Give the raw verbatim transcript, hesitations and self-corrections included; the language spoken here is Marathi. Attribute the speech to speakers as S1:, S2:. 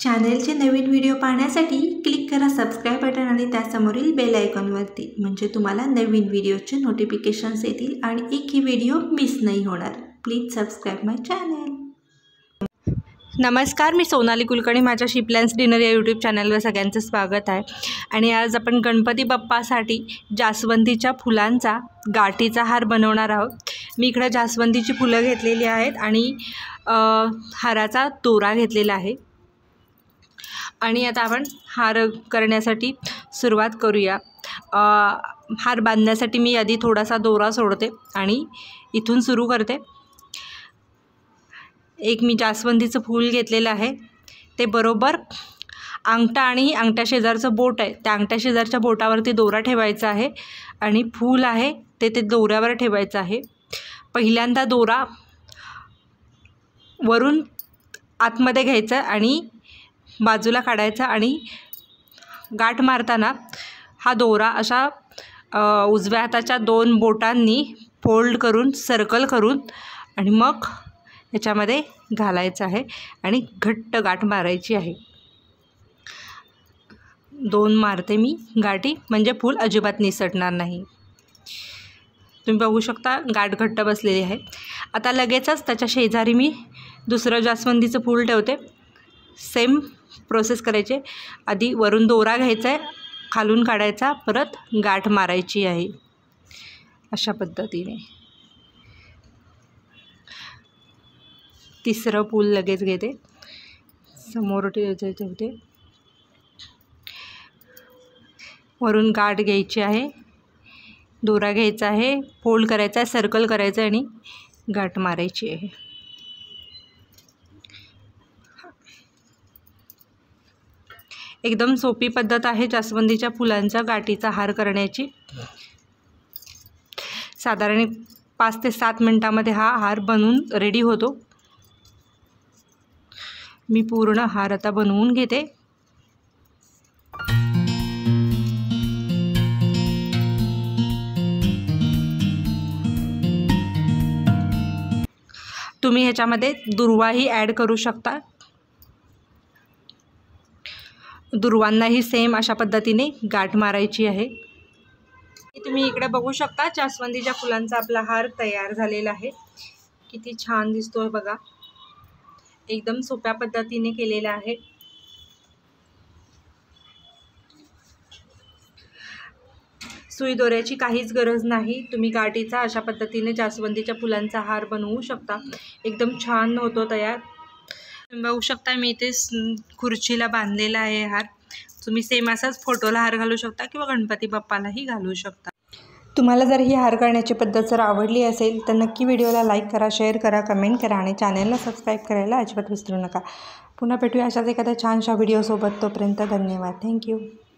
S1: चॅनलचे नवीन व्हिडिओ पाहण्यासाठी क्लिक करा सबस्क्राईब बटन आणि त्यासमोरील बेल आयकॉनवरती, म्हणजे तुम्हाला नवीन व्हिडिओचे नोटिफिकेशन्स येतील आणि एकही व्हिडिओ मिस नाही होणार. Please subscribe my channel.
S2: नमस्कार, मी सोनाली कुलकर्णी. माझ्या शिपलॅन्स डिनर या यूट्यूब चॅनलवर सगळ्यांचं स्वागत आहे. आणि आज आपण गणपती बाप्पासाठी जास्वंदीच्या फुलांचा गाठीचा हार बनवणार आहोत. मी इकडे जास्वंदीची फुलं घेतलेली आहेत आणि हाराचा दोरा घेतलेला आहे. आणि आता आपण हार करण्यासाठी सुरुवात करूया. हार बांधण्यासाठी मी आधी थोडासा दोरा सोडते आणि इथून सुरू करते. एक मी जास्वंदीचं फूल घेतलेलं आहे, ते बरोबर अंगठा आणि अंगठ्या शेजारचं बोट आहे त्या अंगठ्या शेजारच्या बोटावरती दोरा ठेवायचा आहे आणि फूल आहे ते ते दोऱ्यावर ठेवायचं आहे. पहिल्यांदा दोरा वरून आतमध्ये घ्यायचा आणि बाजूला काढायचा आणि गाठ मारताना हा दोरा अशा उजव्या हाताच्या दोन बोटांनी फोल्ड करून सर्कल करून आणि मग याच्यामध्ये घालायचं आहे आणि घट्ट गाठ मारायची आहे. दोन मारते मी गाठी, म्हणजे फूल अजिबात निसटणार नाही. तुम्ही बघू शकता गाठ घट्ट बसलेली आहे. आता लगेचच त्याच्या शेजारी मी दुसरं जास्वंदीचं फूल ठेवते. सेम प्रोसेस करायचे. आधी वरून दोरा घ्यायचा आहे, खालून काढायचा, परत गाठ मारायची आहे अशा पद्धतीने. तिसरं फूल लगेच घेते, समोर ठेवते. वरून गाठ घ्यायची आहे, दोरा घ्यायचा आहे, फोल्ड करायचा आहे, सर्कल करायचं आणि गाठ मारायची आहे. एकदम सोपी पद्धत आहे जास्वंदीच्या फुलांचा गाठीचा हार करण्याची. साधारण पाच ते सात मिनटामध्ये हा हार बनवून रेडी होतो. मी पूर्ण हार आता बनवून घेते. तुम्ही ह्याच्यामध्ये दुर्वाही ॲड करू शकता. दुर्वांनाही सेम अशा पद्धतीने गाठ मारायची आहे. तुम्ही इकडे बघू शकता जास्वंदीच्या फुलांचा आपला हार तयार झालेला आहे. किती छान दिसतोय बघा. एकदम सोप्या पद्धतीने केलेला आहे. सुई दोऱ्याची काहीच गरज नाही. तुम्ही गाठीचा अशा पद्धतीने जास्वंदीच्या फुलांचा हार बनवू शकता. एकदम छान होतो तयार. बघू शकता मी इथे खुर्चीला बांधलेला आहे हार. तुम्ही सेम असाच फोटोला हार घालू शकता किंवा गणपती बाप्पालाही घालू शकता. तुम्हाला जर ही हार करण्याची पद्धत जर आवडली असेल तर नक्की व्हिडिओला लाईक करा, शेअर करा, कमेंट करा आणि चॅनलला सबस्क्राईब करायला अजिबात विसरू नका. पुन्हा भेटूया अशाच एखाद्या छानशा व्हिडिओसोबत. तोपर्यंत धन्यवाद. थँक्यू.